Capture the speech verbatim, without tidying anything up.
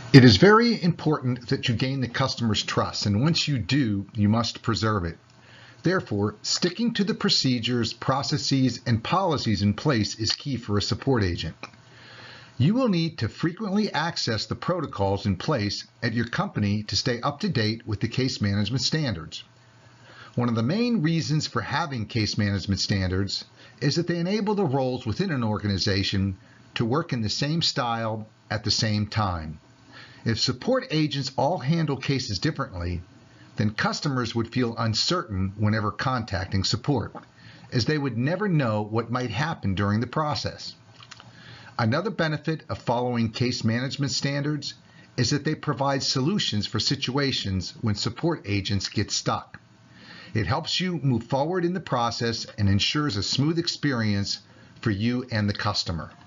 It is very important that you gain the customer's trust, and once you do, you must preserve it. Therefore, sticking to the procedures, processes, and policies in place is key for a support agent. You will need to frequently access the protocols in place at your company to stay up to date with the case management standards. One of the main reasons for having case management standards is that they enable the roles within an organization to work in the same style at the same time. If support agents all handle cases differently, then customers would feel uncertain whenever contacting support, as they would never know what might happen during the process. Another benefit of following case management standards is that they provide solutions for situations when support agents get stuck. It helps you move forward in the process and ensures a smooth experience for you and the customer.